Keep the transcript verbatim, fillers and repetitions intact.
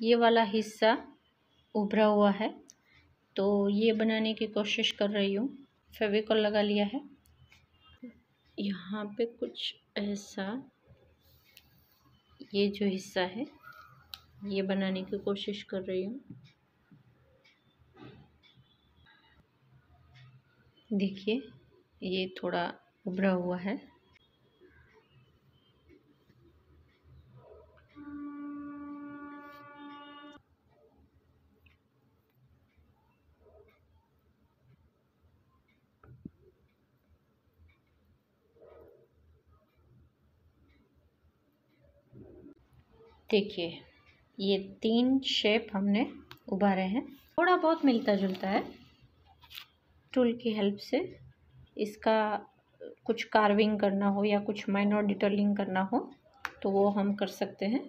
ये वाला हिस्सा उभरा हुआ है, तो ये बनाने की कोशिश कर रही हूँ। फेविकॉल लगा लिया है। यहाँ पे कुछ ऐसा ये जो हिस्सा है ये बनाने की कोशिश कर रही हूँ। देखिए ये थोड़ा उभरा हुआ है। देखिए ये तीन शेप हमने उभारे हैं। थोड़ा बहुत मिलता जुलता है। टूल की हेल्प से इसका कुछ कार्विंग करना हो या कुछ माइनर डिटेलिंग करना हो तो वो हम कर सकते हैं।